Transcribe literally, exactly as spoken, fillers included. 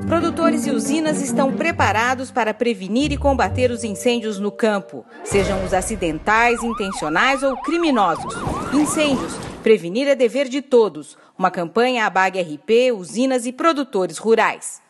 Produtores e usinas estão preparados para prevenir e combater os incêndios no campo, sejam os acidentais, intencionais ou criminosos. Incêndios, prevenir é dever de todos. Uma campanha A B A G R P, usinas e produtores rurais.